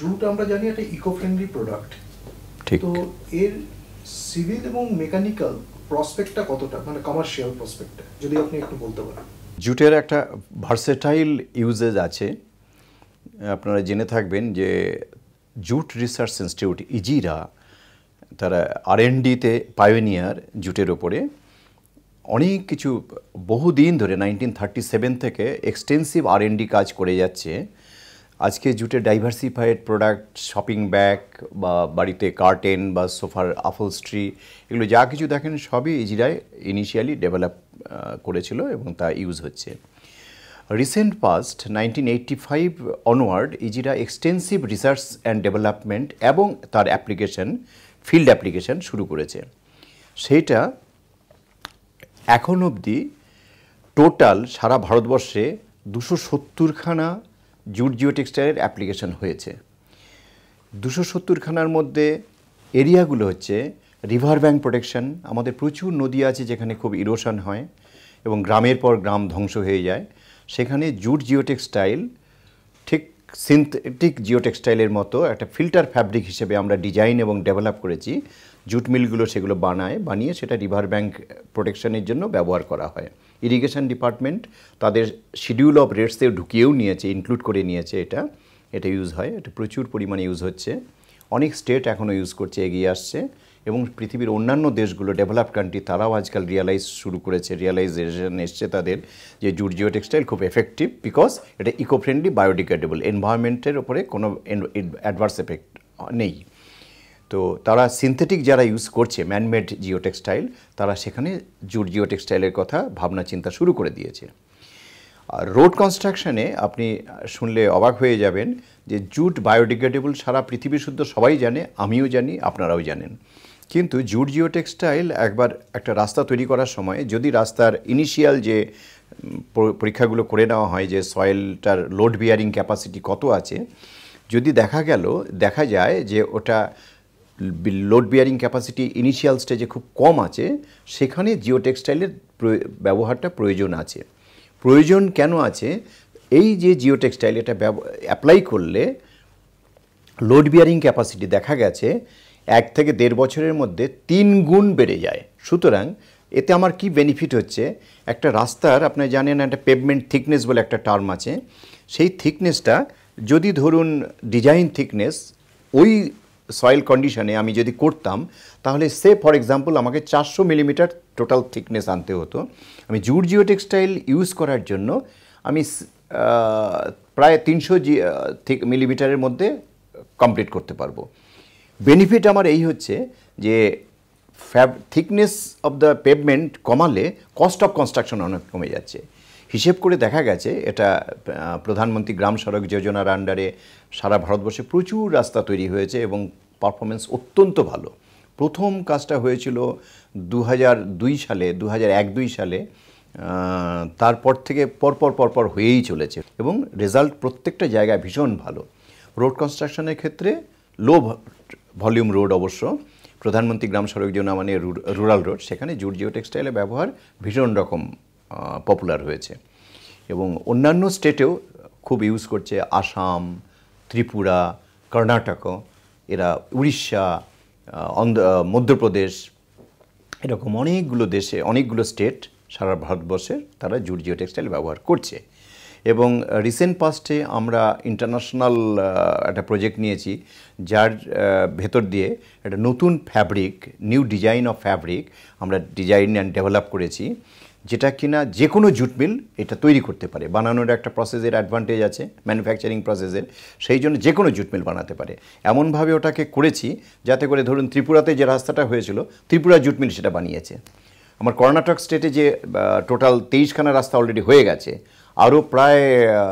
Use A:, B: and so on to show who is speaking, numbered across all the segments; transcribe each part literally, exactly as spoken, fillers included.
A: Jute আমরা জানি একটা ইকো ফ্রেন্ডলি প্রোডাক্ট,
B: ঠিক।
A: তো এর সিভিল এবং মেকানিক্যাল প্রসপেক্টটা কতটা, মানে কমার্শিয়াল প্রসপেক্টটা যদি আপনি একটু বলতে পারেন।
B: জুটের একটা ভার্সেটাইল ইউজেজ আছে। আপনারা জেনে থাকবেন যে জুট রিসার্চ ইনস্টিটিউট ইজিরা তারা আর এন ডিতে পায়োনিয়ার জুটের ওপরে অনেক কিছু বহুদিন ধরে নাইনটিন থার্টি সেভেন থেকে এক্সটেন্সিভ আর এন ডি কাজ করে যাচ্ছে। আজকে জুটের ডাইভার্সিফাইড প্রোডাক্ট, শপিং ব্যাগ বা বাড়িতে কার্টেন বা সোফার আপহোলস্ট্রি, এগুলো যা কিছু দেখেন সবই ইজিরায় ইনিশিয়ালি ডেভেলপ করেছিল এবং তা ইউজ হচ্ছে। Recent past nineteen eighty five onward ইজিরা এক্সটেন্সিভ রিসার্চ অ্যান্ড ডেভেলপমেন্ট এবং তার অ্যাপ্লিকেশন, ফিল্ড অ্যাপ্লিকেশন শুরু করেছে। সেইটা এখন অবধি টোটাল সারা ভারতবর্ষে দুশো সত্তরখানা জুট জিও টেক্সটাইলের অ্যাপ্লিকেশন হয়েছে। দুশো সত্তরখানার মধ্যে এরিয়াগুলো হচ্ছে রিভার ব্যাঙ্ক প্রোটেকশন, আমাদের প্রচুর নদী আছে যেখানে খুব ইরোশন হয় এবং গ্রামের পর গ্রাম ধ্বংস হয়ে যায়, সেখানে জুট জিও টেক্সটাইল ঠিক সিনথেটিক জিও টেক্সটাইলের মতো একটা ফিল্টার ফ্যাব্রিক হিসেবে আমরা ডিজাইন এবং ডেভেলপ করেছি। জুট মিলগুলো সেগুলো বানায়, বানিয়ে সেটা রিভার ব্যাঙ্ক প্রোটেকশনের জন্য ব্যবহার করা হয়। ইরিগেশন ডিপার্টমেন্ট তাদের শিডিউল অফ রেটসে ঢুকিয়েও নিয়েছে, ইনক্লুড করে নিয়েছে। এটা এটা ইউজ হয়, এটা প্রচুর পরিমাণে ইউজ হচ্ছে। অনেক স্টেট এখনও ইউজ করছে, এগিয়ে আসছে এবং পৃথিবীর অন্যান্য দেশগুলো, ডেভেলপ কান্ট্রি, তারাও আজকাল রিয়ালাইজ শুরু করেছে, রিয়ালাইজেশন এসছে তাদের যে জুট জিও টেক্সটাইল খুব এফেক্টিভ, বিকজ এটা ইকো ফ্রেন্ডলি, বায়োডিগ্রেডেবল, এনভায়রনমেন্টের ওপরে কোনো অ্যাডভার্স এফেক্ট নেই। তো তারা সিনথেটিক যারা ইউজ করছে ম্যানমেড জিও টেক্সটাইল, তারা সেখানে জুট জিও টেক্সটাইলের কথা ভাবনা চিন্তা শুরু করে দিয়েছে। আর রোড কনস্ট্রাকশনে আপনি শুনলে অবাক হয়ে যাবেন যে জুট বায়োডিগ্রেডেবল সারা পৃথিবী শুদ্ধ সবাই জানে, আমিও জানি, আপনারাও জানেন। কিন্তু জুট জিও টেক্সটাইল একবার একটা রাস্তা তৈরি করার সময় যদি রাস্তার ইনিশিয়াল যে পরীক্ষাগুলো করে নেওয়া হয় যে সয়েলটার লোড বিয়ারিং ক্যাপাসিটি কত আছে, যদি দেখা গেল দেখা যায় যে ওটা লোড বিয়ারিং ক্যাপাসিটি ইনিশিয়াল স্টেজে খুব কম আছে, সেখানে জিও টেক্সটাইলের ব্যবহারটা প্রয়োজন আছে। প্রয়োজন কেন আছে? এই যে জিও টেক্সটাইল এটা অ্যাপ্লাই করলে লোড বিয়ারিং ক্যাপাসিটি দেখা গেছে এক থেকে দেড় বছরের মধ্যে তিন গুণ বেড়ে যায়। সুতরাং এতে আমার কি বেনিফিট হচ্ছে? একটা রাস্তার, আপনি জানেন একটা পেভমেন্ট থিকনেস বলে একটা টার্ম আছে, সেই থিকনেসটা যদি ধরুন ডিজাইন থিকনেস ওই সয়েল কন্ডিশনে আমি যদি করতাম, তাহলে সে ফর এক্সাম্পল আমাকে চারশো মিলিমিটার টোটাল থিকনেস আনতে হতো। আমি জুট জিও টেক্সটাইল ইউজ করার জন্য আমি প্রায় তিনশো জি মিলিমিটারের মধ্যে কমপ্লিট করতে পারবো। বেনিফিট আমার এই হচ্ছে যে ফ্যাব থিকনেস অফ দ্য পেভমেন্ট কমালে কস্ট অফ কনস্ট্রাকশন অনেক কমে যাচ্ছে। হিসেব করে দেখা গেছে এটা প্রধানমন্ত্রী গ্রাম সড়ক যোজনার আন্ডারে সারা ভারতবর্ষে প্রচুর রাস্তা তৈরি হয়েছে এবং পারফরমেন্স অত্যন্ত ভালো। প্রথম কাজটা হয়েছিল দু হাজার দুই সালে, দু হাজার এক দুই সালে, তারপর থেকে পরপর পরপর হয়েই চলেছে এবং রেজাল্ট প্রত্যেকটা জায়গায় ভীষণ ভালো। রোড কনস্ট্রাকশনের ক্ষেত্রে লো ভলিউম রোড অবশ্য, প্রধানমন্ত্রী গ্রাম সড়ক যোজনা মানে রুরাল রোড, সেখানে জুট জিও টেক্সটাইলের ব্যবহার ভীষণ রকম পপুলার হয়েছে এবং অন্যান্য স্টেটেও খুব ইউজ করছে। আসাম, ত্রিপুরা, কর্ণাটক, এরা উড়িষ্যা, অন্ধ্র, মধ্যপ্রদেশ, এরকম অনেকগুলো দেশে, অনেকগুলো স্টেট সারা ভারতবর্ষের তারা জুট জিও টেক্সটাইল ব্যবহার করছে। এবং রিসেন্ট পাস্টে আমরা ইন্টারন্যাশনাল একটা প্রজেক্ট নিয়েছি, যার ভেতর দিয়ে একটা নতুন fabric, new design of fabric আমরা ডিজাইন অ্যান্ড ডেভেলপ করেছি, যেটা কিনা যে কোনো জুট মিল এটা তৈরি করতে পারে। বানানোর একটা প্রসেসের অ্যাডভান্টেজ আছে, ম্যানুফ্যাকচারিং প্রসেসের, সেই জন্য যে কোনো জুট মিল বানাতে পারে। এমনভাবে ওটাকে করেছি যাতে করে ধরুন ত্রিপুরাতে যে রাস্তাটা হয়েছিল, ত্রিপুরা জুট মিল সেটা বানিয়েছে। আমার কর্ণাটক স্টেটে যে টোটাল তেইশখানা রাস্তা অলরেডি হয়ে গেছে, আরও প্রায়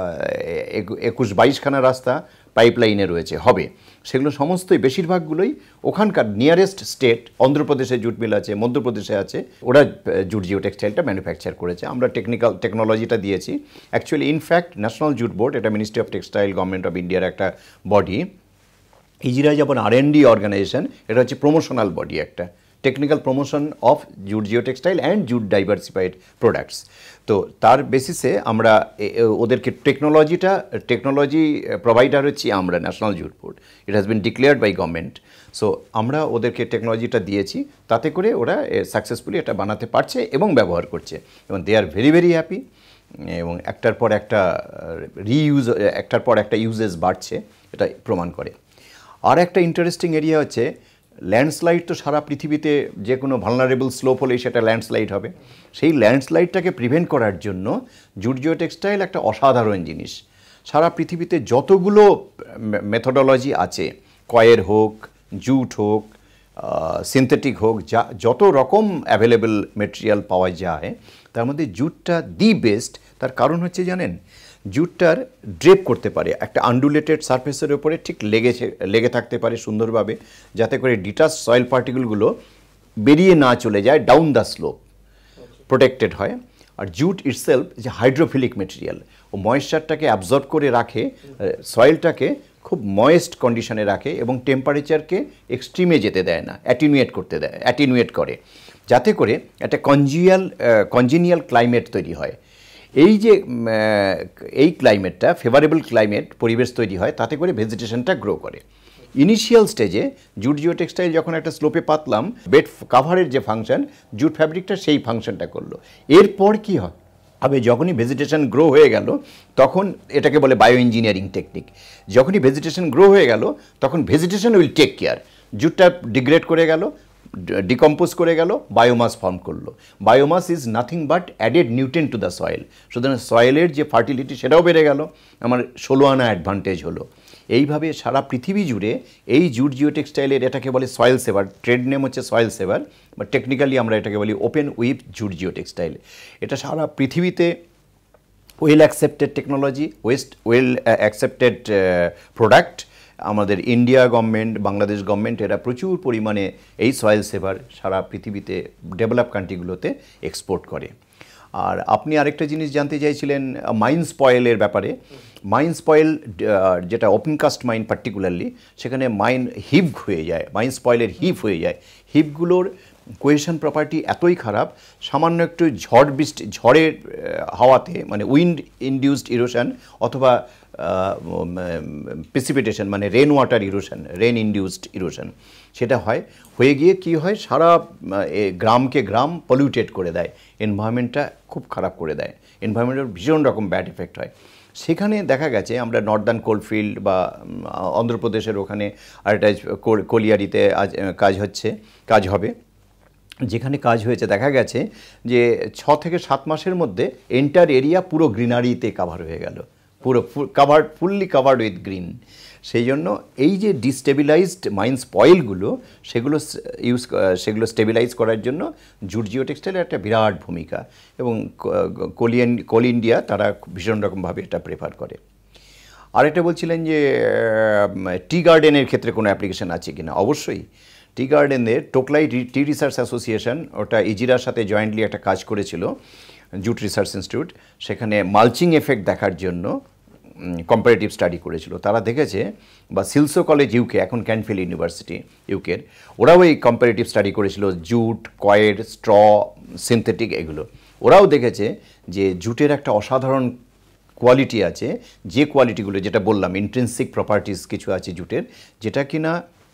B: একুশ বাইশখানা রাস্তা পাইপলাইনে রয়েছে, হবে। সেগুলো সমস্তই, বেশিরভাগগুলোই ওখানকার নিয়ারেস্ট স্টেট, অন্ধ্রপ্রদেশে জুট মিল আছে, মধ্যপ্রদেশে আছে, ওরা জুট জিও টেক্সটাইলটা ম্যানুফ্যাকচার করেছে। আমরা টেকনিক্যাল টেকনোলজিটা দিয়েছি। Actually in fact national jute board, এটা ministry of textile, government of ইন্ডিয়ার একটা বডি। ইজিরা যেমন আর এন ডি অর্গানাইজেশন, এটা হচ্ছে প্রমোশনাল বডি একটা, technical promotion of jute geo textile and jute diversified products. তো তার বেসিসে আমরা ওদেরকে টেকনোলজিটা টেকনোলজি প্রোভাইডার হচ্ছি আমরা, national jute board, it has been declared by government. So আমরা ওদেরকে টেকনোলজিটা দিয়েছি, তাতে করে ওরা সাকসেসফুলি এটা বানাতে পারছে এবং ব্যবহার করছে, এবং they are very very happy. এবং একটার পর একটা রিইউজ, একটার পর একটা ইউজেস বাড়ছে, এটা প্রমাণ করে। আর একটা ইন্টারেস্টিং এরিয়া হচ্ছে ল্যান্ডস্লাইড। তো সারা পৃথিবীতে যে কোনো ভালনারেবল স্লোপ হলেই সেটা ল্যান্ডস্লাইড হবে। সেই ল্যান্ডস্লাইডটাকে প্রিভেন্ট করার জন্য জুট জিও টেক্সটাইল একটা অসাধারণ জিনিস। সারা পৃথিবীতে যতগুলো মেথোডোলজি আছে, কয়ের হোক, জুট হোক, সিনথেটিক হোক, যা যত রকম অ্যাভেলেবল মেটেরিয়াল পাওয়া যায়, তার মধ্যে জুটটা দি বেস্ট। তার কারণ হচ্ছে জানেন, জুটটার ড্রেপ করতে পারে একটা আন্ডুলেটেড সারফেসের উপরে, ঠিক লেগে লেগে থাকতে পারে সুন্দরভাবে, যাতে করে ডিটাচ সয়েল পার্টিকেলগুলো বেরিয়ে না চলে যায়, ডাউন দ্য স্লোপ প্রোটেক্টেড হয়। আর জুট ইটসেলফ যে হাইড্রোফিলিক মেটেরিয়াল, ও ময়েশ্চারটাকে অ্যাবজর্ব করে রাখে, সয়েলটাকে খুব ময়েস্ট কন্ডিশনে রাখে এবং টেম্পারেচারকে এক্সট্রিমে যেতে দেয় না, অ্যাটিনুয়েট করতে দেয় অ্যাটিনুয়েট করে, যাতে করে একটা কনজিয়াল কনজিনিয়াল ক্লাইমেট তৈরি হয়। এই যে এই ক্লাইমেটটা ফেভারেবল ক্লাইমেট পরিবেশ তৈরি হয়, তাতে করে ভেজিটেশনটা গ্রো করে। ইনিশিয়াল স্টেজে জুট জিও টেক্সটাইল যখন একটা স্লোপে পাতলাম, বেড কাভারের যে ফাংশন, জুট ফ্যাব্রিকটা সেই ফাংশনটা করলো। এরপর কি হয় হবে, যখনই ভেজিটেশন গ্রো হয়ে গেল, তখন এটাকে বলে বায়ো ইঞ্জিনিয়ারিং টেকনিক। যখনই ভেজিটেশন গ্রো হয়ে গেল, তখন ভেজিটেশন উইল টেক কেয়ার। জুটটা ডিগ্রেড করে গেল, ডিকম্পোজ করে গেল, বায়োমাস ফর্ম করলো। Biomass is nothing but added nutrient to the soil. সুতরাং সয়েলের যে ফার্টিলিটি সেটাও বেড়ে গেল, আমার ষোলো আনা অ্যাডভান্টেজ হলো। এইভাবে সারা পৃথিবী জুড়ে এই জুট জিও টেক্সটাইলের, এটাকে বলে সয়েল সেভার, ট্রেড নেম হচ্ছে সয়েল সেভার, বা টেকনিক্যালি আমরা এটাকে বলি open with jute geo textile. এটা সারা পৃথিবীতে well accepted technology, west well accepted product. আমাদের ইন্ডিয়া গভর্নমেন্ট, বাংলাদেশ গভর্নমেন্ট, এরা প্রচুর পরিমাণে এই সয়েল সেভার সারা পৃথিবীতে ডেভেলপ কান্ট্রিগুলোতে এক্সপোর্ট করে। আর আপনি আরেকটা জিনিস জানতে চাইছিলেন মাইন স্পয়েলের ব্যাপারে। মাইন স্পয়েল যেটা ওপেন কাস্ট মাইন পার্টিকুলারলি, সেখানে মাইন হিপ হয়ে যায়, মাইন স্পয়েলের হিপ হয়ে যায়। হিপগুলোর কোহেশন প্রপার্টি এতই খারাপ, সামান্য একটু ঝড় বৃষ্টি, ঝড়ের হাওয়াতে, মানে উইন্ড ইনডিউসড ইরোশন অথবা প্রেসিপিটেশন, মানে rain water erosion, rain induced erosion, সেটা হয়। হয়ে গিয়ে কি হয়, সারা গ্রামকে গ্রাম পলিউটেড করে দেয়, এনভায়রনমেন্টটা খুব খারাপ করে দেয়, এনভায়রনমেন্টের ভীষণ রকম ব্যাড এফেক্ট হয়। সেখানে দেখা গেছে আমরা নর্দার্ন কোলফিল্ড বা অন্ধ্রপ্রদেশের ওখানে আরেকটা কলিয়ারিতে আজ কাজ হচ্ছে, কাজ হবে, যেখানে কাজ হয়েছে, দেখা গেছে যে ছ থেকে সাত মাসের মধ্যে এন্টার এরিয়া পুরো গ্রিনারিতে কাভার হয়ে গেল, পুরো covered, fully covered with green. সেই জন্য এই যে ডিস্টেবিলাইজড মাইন স্পয়েলগুলো, সেগুলো ইউজ সেগুলো স্টেবিলাইজ করার জন্য জুট জিও টেক্সটাইলের একটা বিরাট ভূমিকা, এবং কোলিয়ান কোল ইন্ডিয়া তারা ভীষণ রকমভাবে এটা প্রেফার করে। আরেকটা বলছিলেন যে টি গার্ডেনের ক্ষেত্রে কোনো অ্যাপ্লিকেশন আছে কিনা। অবশ্যই টি গার্ডেনের টোকলাই টি রিসার্চ অ্যাসোসিয়েশন, ওটা ইজিরার সাথে জয়েন্টলি একটা কাজ করেছিল, জুট রিসার্চ ইনস্টিটিউট, সেখানে মালচিং এফেক্ট দেখার জন্য কম্পারেটিভ স্টাডি করেছিল। তারা দেখেছে, বা সিলসো কলেজ ইউকে, এখন ক্যানফিল ইউনিভার্সিটি ইউকের, ওরাও এই কম্পারেটিভ স্টাডি করেছিল, জুট, কয়ের, স্ট্র, সিনথেটিক, এগুলো। ওরাও দেখেছে যে জুটের একটা অসাধারণ কোয়ালিটি আছে, যে কোয়ালিটিগুলো যেটা বললাম, ইন্ট্রিনসিক প্রপার্টিস কিছু আছে জুটের, যেটা কিনা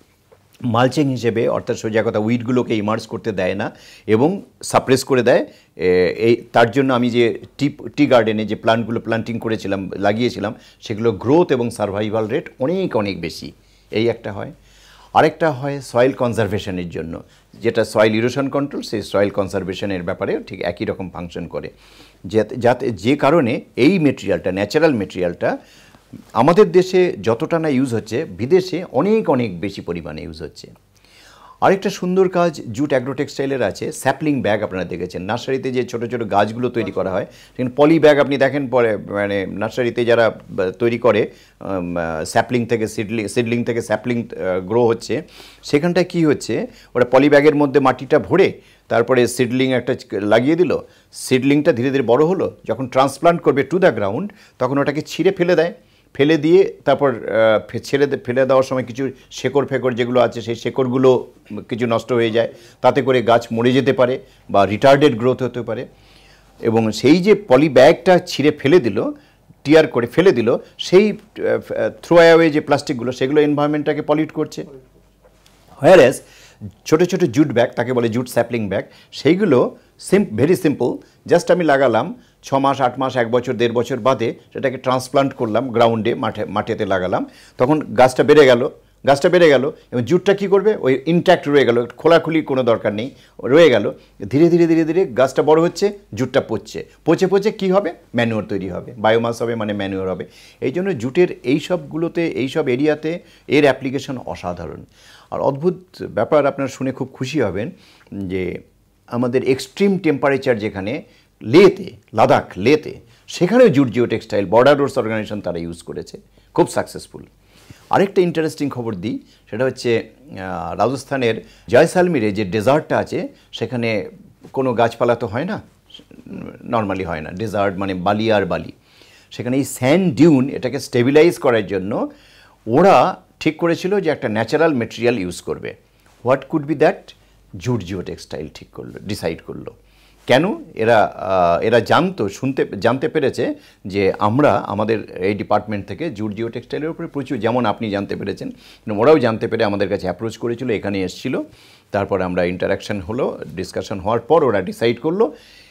B: মালচিং হিসেবে, অর্থাৎ সোজা কথা উইডগুলোকে ইমার্জ করতে দেয় না এবং সাপ্রেস করে দেয়। এই তার জন্য আমি যে টি টি গার্ডেনে যে প্লান্টগুলো প্লান্টিং করেছিলাম, লাগিয়েছিলাম, সেগুলো গ্রোথ এবং সার্ভাইভাল রেট অনেক অনেক বেশি। এই একটা হয়। আরেকটা হয় সয়েল কনজারভেশনের জন্য, যেটা সয়েল ইরোশন কন্ট্রোল, সেই সয়েল কনজারভেশনের ব্যাপারেও ঠিক একই রকম ফাংশন করে, যাতে যে কারণে এই মেটেরিয়ালটা, ন্যাচারাল মেটেরিয়ালটা আমাদের দেশে যতটা না ইউজ হচ্ছে, বিদেশে অনেক অনেক বেশি পরিমাণে ইউজ হচ্ছে। আরেকটা সুন্দর কাজ জুট অ্যাগ্রো টেক্সটাইলের আছে, স্যাপলিং ব্যাগ। আপনারা দেখেছেন নার্সারিতে যে ছোটো ছোটো গাছগুলো তৈরি করা হয়, সেখানে পলি ব্যাগ আপনি দেখেন, পরে মানে নার্সারিতে যারা তৈরি করে, স্যাপলিং থেকে সিডলিং, সিডলিং থেকে স্যাপলিং গ্রো হচ্ছে, সেখানটায় কি হচ্ছে, ওরা পলি ব্যাগের মধ্যে মাটিটা ভরে তারপরে সিডলিং একটা লাগিয়ে দিল, সিডলিংটা ধীরে ধীরে বড় হলো, যখন ট্রান্সপ্লান্ট করবে টু দ্য গ্রাউন্ড, তখন ওটাকে ছিঁড়ে ফেলে দেয়, ফেলে দিয়ে তারপর ছেড়ে ফেলে দেওয়ার সময় কিছু শেকড় ফেকড় যেগুলো আছে সেই শেকড়গুলো কিছু নষ্ট হয়ে যায়, তাতে করে গাছ মরে যেতে পারে বা রিটার্ডেড গ্রোথ হতে পারে। এবং সেই যে পলি ব্যাগটা ছিঁড়ে ফেলে দিল, টিয়ার করে ফেলে দিল, সেই থ্রো অ্যাওয়ে যে প্লাস্টিকগুলো সেগুলো এনভায়রনমেন্টটাকে পলিউট করছে। হোয়ারএজ ছোটো ছোটো জুট ব্যাগ, তাকে বলে জুট স্যাপলিং ব্যাগ, সেইগুলো সিম ভেরি সিম্পল, জাস্ট আমি লাগালাম ছ মাস আট মাস এক বছর দেড় বছর বাদে সেটাকে ট্রান্সপ্লান্ট করলাম গ্রাউন্ডে, মাঠে মাঠেতে লাগালাম, তখন গাছটা বেড়ে গেল গাছটা বেড়ে গেল এবং জুটটা কী করবে, ওই ইনট্যাক্ট রয়ে গেল, খোলাখুলি কোনো দরকার নেই, রয়ে গেল। ধীরে ধীরে ধীরে ধীরে গাছটা বড় হচ্ছে, জুটটা পচছে, পচে পচে কী হবে, ম্যানুয়ার তৈরি হবে, বায়োমাস হবে, মানে ম্যানুয়ার হবে। এই জন্য জুটের এই সবগুলোতে, এই সব এরিয়াতে এর অ্যাপ্লিকেশন অসাধারণ। আর অদ্ভুত ব্যাপার, আপনারা শুনে খুব খুশি হবেন যে আমাদের এক্সট্রিম টেম্পারেচার যেখানে লেতে, লাদাখ লেতে, সেখানেও jute geo textile border roads organisation তারা ইউজ করেছে, খুব সাকসেসফুল। আরেকটা ইন্টারেস্টিং খবর দিই, সেটা হচ্ছে রাজস্থানের জয়সালমীরে যে ডেজার্টটা আছে, সেখানে কোনো গাছপালা তো হয় না, নর্মালি হয় না, ডেজার্ট মানে বালি আর বালি। সেখানে এই স্যান্ড ডিউন, এটাকে স্টেবিলাইজ করার জন্য ওরা ঠিক করেছিল যে একটা ন্যাচারাল মেটেরিয়াল ইউজ করবে। What could be that? Jute geo textile ঠিক করলো, ডিসাইড করলো। কেন? এরা এরা জানতো, শুনতে জানতে পেরেছে যে আমরা আমাদের এই ডিপার্টমেন্ট থেকে জুট জিও টেক্সটাইলের উপরে প্রচুর, যেমন আপনি জানতে পেরেছেন, ওরাও জানতে পেরে আমাদের কাছে অ্যাপ্রোচ করেছিল, এখানে এসেছিল। তারপরে আমরা ইন্টারাকশান হলো, ডিসকাশন হওয়ার পর ওরা ডিসাইড করলো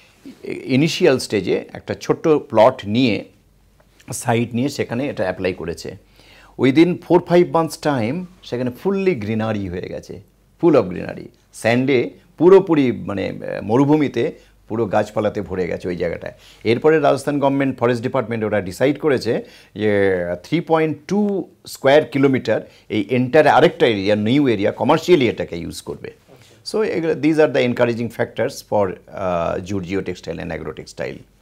B: ইনিশিয়াল স্টেজে একটা ছোট্ট প্লট নিয়ে, সাইট নিয়ে সেখানে এটা অ্যাপ্লাই করেছে। Within four five months time সেখানে ফুললি গ্রিনারি হয়ে গেছে, ফুল অফ গ্রিনারি, স্যান্ডে পুরোপুরি, মানে মরুভূমিতে পুরো গাছপালাতে ভরে গেছে ওই জায়গাটায়। এরপরে রাজস্থান গভর্নমেন্ট ফরেস্ট ডিপার্টমেন্ট ওরা ডিসাইড করেছে যে three point two square kilometre এই এন্টার আরেকটা এরিয়া, নিউ এরিয়া, কমার্শিয়ালি এটাকে ইউজ করবে। So these are the encouraging factors for jute geo textile and agro textile.